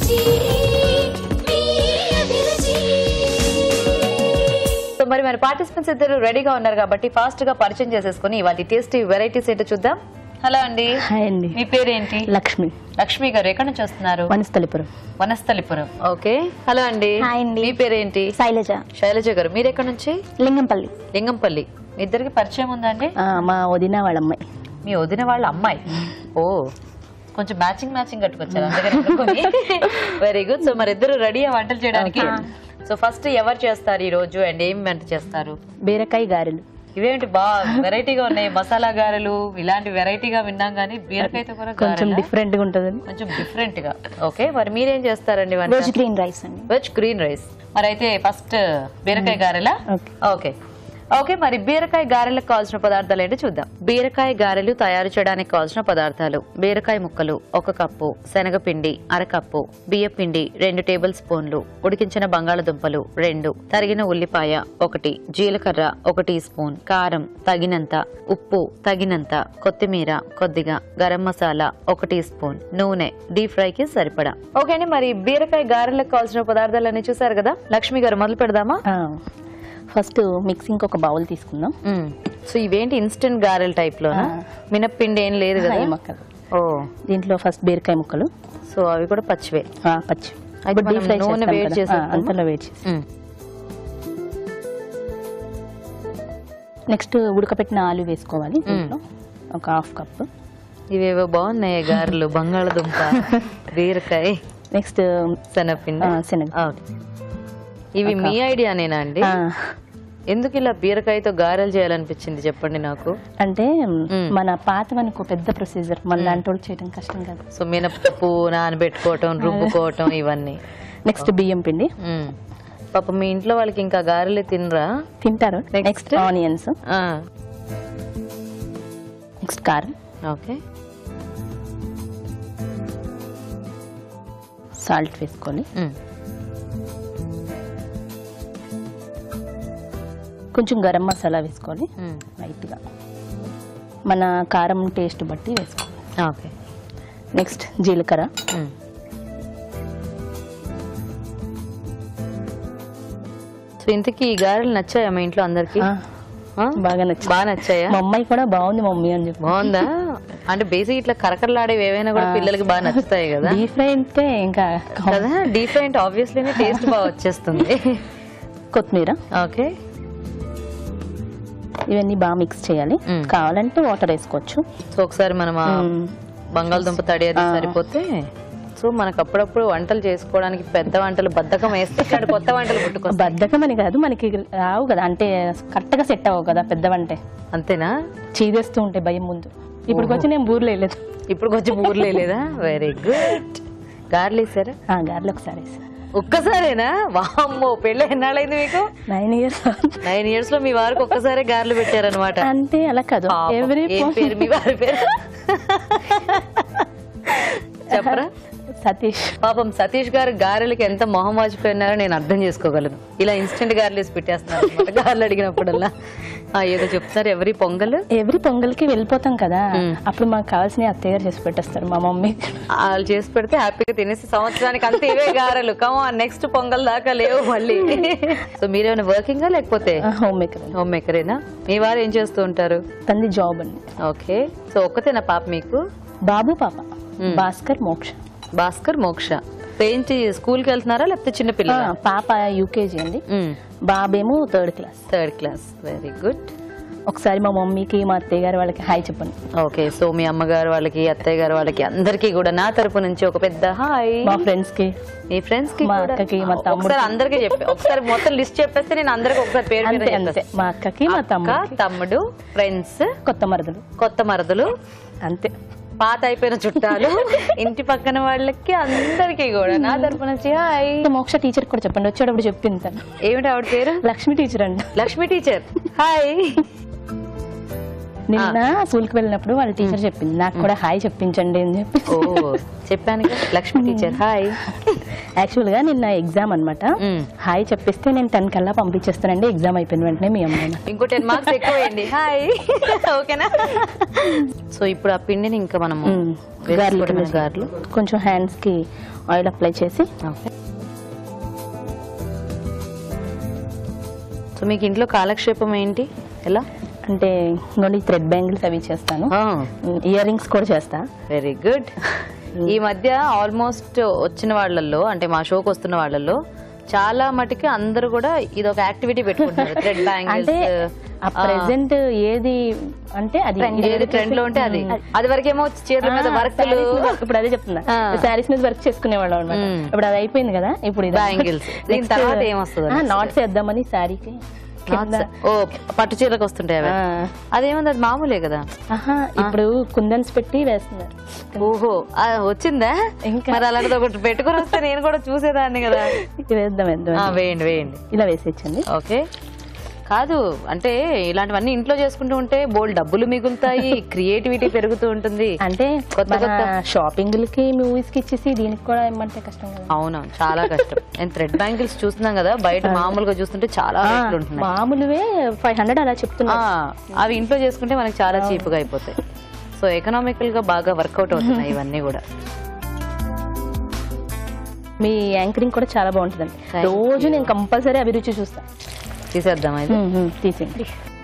మరి మన పార్టిసిపెంట్స్ ఇద్దరు రెడీగా ఉన్నారు కాబట్టి ఫాస్ట్ గా పరిచయం చేసేసుకుని వాటి టేస్టీ వెరైటీస్ ఏంటో చూద్దాం. హలో అండి. హాయ్ అండి. మీ పేరేంటి? లక్ష్మి. లక్ష్మి గారు ఎక్కడి నుంచి వస్తున్నారు? వనస్థలిపురం. వనస్థలిపురం. ఓకే. హలో అండి. హాయ్ అండి. మీ పేరేంటి? శైలజ. శైలజ గారు మీరు ఎక్కడి నుంచి? లింగంపల్లి. లింగంపల్లి. మీ ఇద్దరికి పరిచయం ఉందా అండి? మా వదిన వాళ్ళ అమ్మాయి. మీ వదిన వాళ్ళ అమ్మాయి. ఓ కొంచెం మ్యాచింగ్ కట్టుకొచ్చారు అందుకని. Very good. సో మరి ఇద్దరు రెడీ వంటలు చేయడానికి. సో ఫస్ట్ ఎవరు చేస్తారు ఈ రోజు అండ్ ఏం వంట చేస్తారు? బీరకాయ గారెలు. ఇవేంటి బాగా వెరైటీగా ఉన్నాయి, మసాలా గారెలు ఇలాంటి వెరైటీగా విన్నాం కానీ బీరకాయతో కూడా కొంచెం డిఫరెంట్ గా ఉంటది. కొంచెం డిఫరెంట్ గా. ఓకే మరి మీరేం చేస్తారండి? వెజ్ గ్రీన్ రైస్ అండి. Veg green rice. మరి అయితే ఫస్ట్ బీరకాయ గారెలా? Okay okay. మరి బీరకాయ గారెలకు కావాల్సిన పదార్థాలు ఏంటో చూద్దాం. బీరకాయ గారెలు తయారు చేయడానికి కావాల్సిన పదార్థాలు: బీరకాయ ముక్కలు 1 కప్పు, శనగపిండి 1/2 కప్పు, బియ్యపిండి 2 టేబుల్ స్పూన్లు, ఉడికించిన బంగాళదుంపలు 2, తరిగిన ఉల్లిపాయ 1, జీలకర్ర 1 టీ స్పూన్, కారం తగినంత, ఉప్పు తగినంత, కొత్తిమీర కొద్దిగా, గరం మసాలా 1 టీ స్పూన్, నూనె డీప్ ఫ్రై కి సరిపడా. ఓకే అండి. మరి బీరకాయ గారెలకు కావాల్సిన పదార్థాలన్నీ చూసారు కదా. లక్ష్మి గారు మొదలు పెడదామా? ఫస్ట్ మిక్సింగ్ ఒక బౌల్ తీసుకుందాం. సో ఇవేంటి ఇన్స్టెంట్ గారెల టైప్ లో? మినప్పిండి ఏం లేదు కదా? ఓ దీంట్లో ఫస్ట్ బీరకాయ ముక్కలు. సో అవి కూడా పచ్చివే? పచ్చి. నూనె వేడి చేసి అంతలో వేడి చేసి నెక్స్ట్ ఉడకపెట్టిన ఆలు వేసుకోవాలి. దీంట్లో ఒక 1/2 కప్పు. ఇవేవో బాగున్నాయి గారెలు. బంగాళదుంప, బీరకాయ, నెక్స్ట్ శనగపిండి. శనగ. ఇవి మీ ఐడియానేనా అండి? ఎందుకు ఇలా బీరకాయతో గారెలు చేయాలనిపించింది చెప్పండి నాకు. అంటే మన పాతవనుకో పెద్ద ప్రొసీజర్, మన దాంట్లో చేయడం కష్టం కదా. సో మినపప్పు నానబెట్టుకోవటం, రుబ్బుకోవటం ఇవన్నీ. నెక్స్ట్ బియ్యం పిండి. పాప మీ ఇంట్లో వాళ్ళకి ఇంకా గారెలే తినరా? తింటారు. Next onions. నెక్స్ట్ కారం. ఓకే. సాల్ట్ వేసుకొని కొంచెం గరం మసాలా వేసుకోవాలి లైట్గా, మన కారం టేస్ట్ బట్టి వేసుకోవాలి. ఓకే. నెక్స్ట్ జీలకర్ర. సో ఇంతకీ ఈ గారెలు నచ్చాయా మీ ఇంట్లో అందరికి? బాగా నచ్చాయా? మా అమ్మాయి కూడా బాగుంది మమ్మీ అని చెప్పి. బాగుందా? అంటే బేసిక్ ఇట్లా కరకరలాడేవి ఏవైనా కూడా పిల్లలకి బాగా నచ్చుతాయి కదా. డీప్ ఫ్రై అంటే ఇంకా కదా, డీప్ ఫ్రై అంటే ఆబ్వియస్లీ టేస్ట్ బాగా వచ్చేస్తుంది. కొత్తిమీర. ఓకే. ఇవన్నీ బాగా మిక్స్ చేయాలి. కావాలంటే వాటర్ వేసుకోవచ్చు. సో ఒకసారి మనం బంగాళదుంప తడి అది సరిపోతే. సో మనకు అప్పుడప్పుడు వంటలు చేసుకోవడానికి పెద్ద వంటలు బద్ధకం వేస్తే కొత్త వంటలు పుట్టుకొస్తాయి. బద్ధకం అని కాదు, మనకి రావు కదా, అంటే కరెక్ట్ గా సెట్ అవ్వవు కదా పెద్దవంటే. అంతేనా? చీదేస్తూ ఉంటాయి భయం ముందు. ఇప్పుడు వచ్చి నేను బూర్లు వేయలేదు. ఇప్పుడు వచ్చి బూర్లు వేయలేదా? Very good. గారెలు వేసారా? గారెలు ఒకసారి వేసా. ఒక్కసారేనా? వామ్మో, పెళ్ళి ఎన్నాళ్ళైంది మీకు? 9 years. 9 years లో మీ వారికి ఒక్కసారి గారెలు పెట్టారనమాట. అంటే అలా కాదు. ఏం పేరు మీ వారి పేరు? చెప్పరా? సతీష్. పాపం సతీష్ గారు గారెలకి ఎంత మొహం వాచిపోయినారో నేను అర్థం చేసుకోగలను. ఇలా ఇన్స్టెంట్ గారెలు వేసి పెట్టేస్తున్నారు గారెలు అడిగినప్పుడల్లా. ఏదో చెప్తారు. ఎవరి పొంగల్కి వెళ్ళిపోతాం కదా, అప్పుడు మాకు కావాల్సిన అత్తయ్య గారు చేసి పెట్టేస్తారు. మా మమ్మీ వాళ్ళు చేసి పెడితే హ్యాపీగా తినేసి సంవత్సరానికి అంతే ఇవే గారెలు. కమాన్, నెక్స్ట్ పొంగల్ దాకా లేవు మళ్ళీ. సో మీరేమైనా వర్కింగా లేకపోతే హోమ్ మేకరేనా? మీ వారు ఏం చేస్తూ ఉంటారు? తంది జాబ్ అండి. ఓకే. సో ఒక్కతేనా పాప మీకు? బాబు పాప. భాస్కర్ మోక్ష. ఏంటి స్కూల్ కి వెళ్తున్నారా లేకపోతే చిన్న పిల్లల? పాప యూకేజీ అండి, బాబేమో 3rd క్లాస్. Very good. ఒకసారి మా మమ్మీకి మా అత్తయ్య గారు వాళ్ళకి హాయ్ చెప్పండి. ఓకే. సో మీ అమ్మగారు వాళ్ళకి, అత్తయ్య గారు వాళ్ళకి అందరికీ కూడా నా తరపు నుంచి ఒక పెద్ద హాయ్. మా ఫ్రెండ్స్ కి, మీ ఫ్రెండ్స్ కి, మా అక్కకి, మా తమ్ముడు, అందరికి చెప్పి ఒకసారి మొత్తం లిస్ట్ చెప్పేస్తే నేను అందరికి ఒకసారి పేరు అంతే. మా అక్కకి, మా తమ్ముడు, ఫ్రెండ్స్, కొత్త మరదలు అంతే, పాత అయిపోయిన చుట్టాలు, ఇంటి పక్కన వాళ్ళకి అందరికి కూడా నా తరపు నుంచి హాయ్. మోక్ష టీచర్ కూడా చెప్పండి, వచ్చేటప్పుడు చెప్పింది తను. ఏమిటి ఆవిడ పేరు? లక్ష్మి టీచర్ అండి. Lakshmi teacher hi. నిన్న స్కూల్కి వెళ్ళినప్పుడు వాళ్ళ టీచర్ చెప్పింది నాకు కూడా హాయ్ చెప్పించండి అని చెప్పి. చెప్పాను లక్ష్మి టీచర్ హాయ్. యాక్చువల్ గా నిన్న ఎగ్జామ్ అనమాట. హాయ్ చెప్పిస్తే నేను 10 కల్లా పంపించేస్తానండి, ఎగ్జామ్ అయిపోయిన వెంటనే మీ అమ్మాయి ఇంకో 10 మార్క్స్ ఎక్కువేయండి హాయ్. ఓకేనా? సో ఇప్పుడు ఆ పిండిని ఇంకా మనము గారెలు కొంచెం హ్యాండ్స్ కి ఆయిల్ అప్లై చేసి. ఓకే. సో మీకు ఇంట్లో కాలక్షేపం ఏంటి ఎలా అంటే ఇంకోటి థ్రెడ్ బ్యాంగిల్స్ అవి చేస్తాను, ఇయర్ రింగ్స్ కూడా చేస్తా. Very good. ఈ మధ్య ఆల్మోస్ట్ వచ్చిన వాళ్ళల్లో అంటే మా షోకి వస్తున్న వాళ్ళల్లో చాలా మటుకి అందరూ కూడా ఇది ఒక యాక్టివిటీ పెట్టుకుంటున్నారు. థ్రెడ్ బ్యాంగిల్స్ ప్రెసెంట్ ఏది అంటే అది ఏది ట్రెండ్ లో ఉంటే అది వరకేమో చీరల మీద వర్క్లు. ఇప్పుడు అదే చెప్తున్నా, శారీస్ మీద వర్క్ చేసుకునేవాళ్ళం అనమాట. ఇప్పుడు అది అయిపోయింది కదా, ఇప్పుడు బ్యాంగిల్స్. దీని తర్వాత ఏమొస్తుంది? నాట్స్ వేద్దామని శారీకి. ఓ పట్టు చీరకు వస్తుంటాయి అవి. అదేముంది, అది మామూలే కదా. ఇప్పుడు కుందన్స్ పెట్టి వేస్తున్నారు. ఓహో వచ్చిందా? ఇంకా మరి అలాంటిది ఒకటి పెట్టుకుని వస్తే నేను కూడా చూసేదాన్ని కదా. వేద్దాం వేయండి వేయండి, ఇలా వేసేచ్చండి. ఓకే. కాదు అంటే ఇలాంటివన్నీ ఇంట్లో చేసుకుంటూ ఉంటే బోల్డ్ డబ్బులు మిగులుతాయి, క్రియేటివిటీ పెరుగుతూ ఉంటుంది. అంటే కొత్త కొత్త షాపింగ్లకి మూవీస్ కి ఇచ్చేసి దీనికి కూడా ఏమంటే కష్టం కదా. అవునవును, చాలా కష్టం. నేను థ్రెడ్ బ్యాంగిల్స్ చూస్తున్నాం కదా బయట, మామూలుగా చూస్తుంటే చాలా రేట్లు ఉంటున్నాయి. మామూలువే 500 అలా చెప్తున్నా. అవి ఇంట్లో చేసుకుంటే మనకి చాలా చీప్ గా అయిపోతాయి. సో ఎకనామికల్ గా బాగా వర్కౌట్ అవుతున్నాయి ఇవన్నీ కూడా. మీ యాంకరింగ్ కూడా చాలా బాగుంటుందండి. రోజు నేను కంపల్సరీ అభిరుచి చూస్తాను. తీసేద్దాం అయితే, తీసేయండి.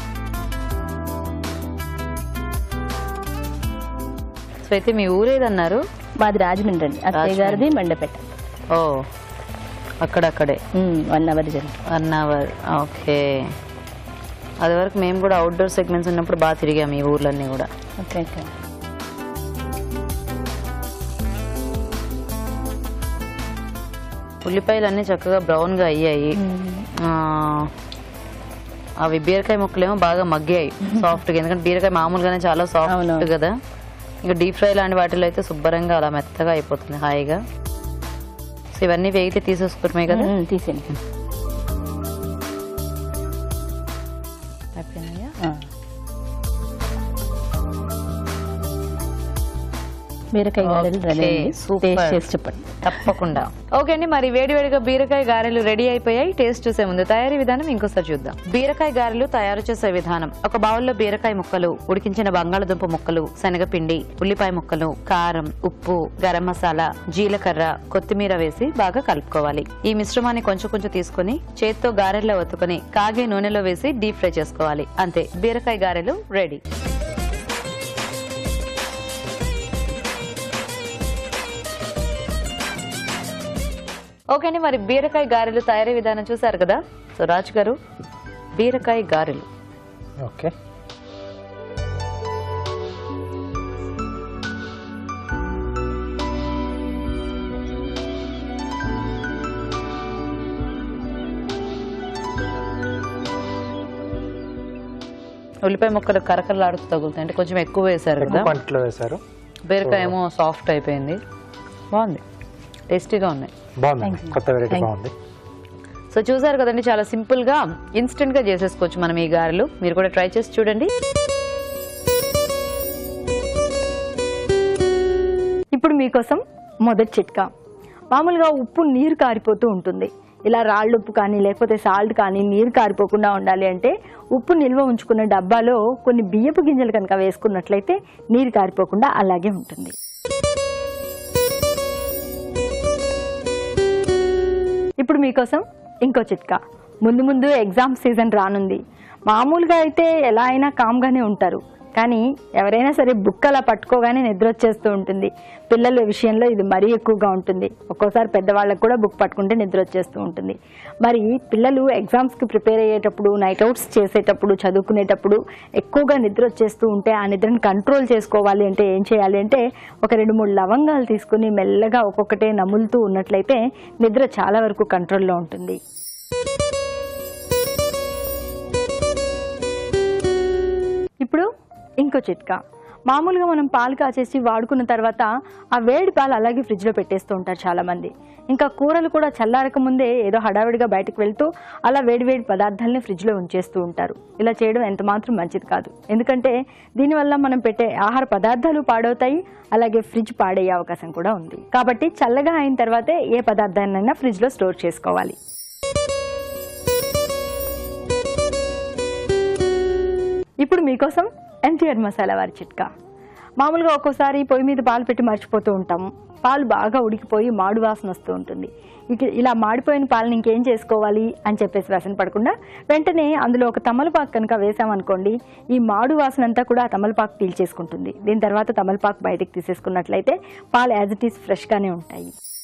సో అయితే మీ ఊరేదన్నారు? మాది రాజమండ్రి అండి, అత్తయ్య గారిది మండపేట. ఓ అక్కడక్కడే 1 అవర్ జర్నీ. 1 అవర్. ఓకే. అది వరకు మేము కూడా అవుట్డోర్ సెగ్మెంట్స్ ఉన్నప్పుడు బాగా తిరిగాము ఈ ఊర్లన్నీ కూడా. ఓకే. ఉల్లిపాయలు అన్నీ చక్కగా బ్రౌన్ గా అయ్యాయి. అవి బీరకాయ ముక్కలేమో బాగా మగ్గాయి సాఫ్ట్ గా, ఎందుకంటే బీరకాయ మామూలుగానే చాలా సాఫ్ట్ కదా. ఇంకా డీప్ ఫ్రై లాంటి వాటిలో అయితే శుభ్రంగా అలా మెత్తగా అయిపోతుంది హాయిగా. సో ఇవన్నీ వేగితే తీసేసుకుంటున్నాయి కదా, తీసేయండి. అయిపోయినాయా? బీరకాయ గారెలు రెడీ. టేస్ట్ చేసి చెప్పండి. తప్పకుండా. ఓకే అండి, మరి వేడివేడిగా బీరకాయ గారెలు రెడీ అయిపోయాయి. టేస్ట్ చూసే ముందు తయారీ విధానం ఇంకోసారి చూద్దాం. బీరకాయ గారెలు తయారు చేసే విధానం: ఒక బౌల్లో బీరకాయ ముక్కలు, ఉడికించిన బంగాళదుంప ముక్కలు, శనగపిండి, ఉల్లిపాయ ముక్కలు, కారం, ఉప్పు, గరం మసాలా, జీలకర్ర, కొత్తిమీర వేసి బాగా కలుపుకోవాలి. ఈ మిశ్రమాన్ని కొంచెం కొంచెం తీసుకుని చేత్తో గారెల్లో ఒత్తుకుని కాగే నూనెలో వేసి డీప్ ఫ్రై చేసుకోవాలి. అంతే, బీరకాయ గారెలు రెడీ. ఓకే అండి, మరి బీరకాయ గారెలు తయారీ విధానం చూసారు కదా. సో రాజు గారు, బీరకాయ గారెలు. ఓకే. ఉల్లిపాయ ముక్కలు కరకరలాడుతూ తగులుతాయి, అంటే కొంచెం ఎక్కువ వేసారు కదా. పంటలో వేసారు. బీరకాయ ఏమో సాఫ్ట్ అయిపోయింది. బాగుంది, టేస్టీగా ఉన్నాయి. బాగుంది, కొత్త వెరైటీ బాగుంది. సో చూసారు కదండి, చాలా సింపుల్ గా ఇన్స్టెంట్ గా చేసేసుకోవచ్చు మనం ఈ గారెలు. మీరు కూడా ట్రై చేసి చూడండి. ఇప్పుడు మీకోసం మొదటి చిట్కా. మామూలుగా ఉప్పు నీరు కారిపోతూ ఉంటుంది. ఇలా రాళ్ళు ఉప్పు కానీ లేకపోతే సాల్ట్ కానీ నీరు కారిపోకుండా ఉండాలి అంటే ఉప్పు నిల్వ ఉంచుకున్న డబ్బాలో కొన్ని బియ్యపు గింజలు కనుక వేసుకున్నట్లయితే నీరు కారిపోకుండా అలాగే ఉంటుంది. ఇప్పుడు మీకోసం ఇంకో చిట్కా. ముందు ముందు ఎగ్జామ్ సీజన్ రానుంది. మామూలుగా అయితే ఎలా అయినా కామ్గానే ఉంటారు, కానీ ఎవరైనా సరే బుక్ అలా పట్టుకోగానే నిద్ర వచ్చేస్తూ ఉంటుంది. పిల్లల విషయంలో ఇది మరీ ఎక్కువగా ఉంటుంది. ఒక్కోసారి పెద్దవాళ్ళకు కూడా బుక్ పట్టుకుంటే నిద్ర వచ్చేస్తూ ఉంటుంది. మరి పిల్లలు ఎగ్జామ్స్కి ప్రిపేర్ అయ్యేటప్పుడు, నైట్ అవుట్స్ చేసేటప్పుడు, చదువుకునేటప్పుడు ఎక్కువగా నిద్ర వచ్చేస్తూ ఉంటే ఆ నిద్రను కంట్రోల్ చేసుకోవాలి అంటే ఏం చేయాలి అంటే ఒక 2-3 లవంగాలు తీసుకుని మెల్లగా ఒక్కొక్కటే నములుతూ ఉన్నట్లయితే నిద్ర చాలా వరకు కంట్రోల్లో ఉంటుంది. ఇప్పుడు ఇంకో చిట్కా. మామూలుగా మనం పాలు కాచేసి వాడుకున్న తర్వాత ఆ వేడి పాలు అలాగే ఫ్రిడ్జ్లో పెట్టేస్తూ ఉంటారు చాలామంది. ఇంకా కూరలు కూడా చల్లారక ముందే ఏదో హడావిడిగా బయటకు వెళ్తూ అలా వేడివేడి పదార్థాలని ఫ్రిడ్జ్లో ఉంచేస్తూ ఉంటారు. ఇలా చేయడం ఎంత మాత్రం మంచిది కాదు. ఎందుకంటే దీనివల్ల మనం పెట్టే ఆహార పదార్థాలు పాడవుతాయి, అలాగే ఫ్రిడ్జ్ పాడయ్యే అవకాశం కూడా ఉంది. కాబట్టి చల్లగా అయిన తర్వాతే ఏ పదార్థాన్నైనా ఫ్రిడ్జ్లో స్టోర్ చేసుకోవాలి. ఇప్పుడు మీకోసం ఎన్టీఆర్ మసాలా వారి చిట్కా. మామూలుగా ఒక్కోసారి పొయ్యి మీద పాలు పెట్టి మర్చిపోతూ ఉంటాము, పాలు బాగా ఉడికిపోయి మాడు వాసన వస్తూ ఉంటుంది. ఇలా మాడిపోయిన పాలను ఇంకేం చేసుకోవాలి అని చెప్పేసి వ్యసన పడకుండా వెంటనే అందులో ఒక తమలపాకు కనుక వేసామనుకోండి, ఈ మాడు వాసన అంతా కూడా ఆ తమలపాకు పీల్చేసుకుంటుంది. దీని తర్వాత తమలపాకు బయటకు తీసేసుకున్నట్లయితే పాలు యాజ్ ఇట్ ఈస్ ఫ్రెష్గానే ఉంటాయి.